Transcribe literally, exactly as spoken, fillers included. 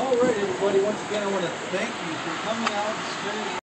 All right, everybody. Once again, I want to thank you for coming out, spending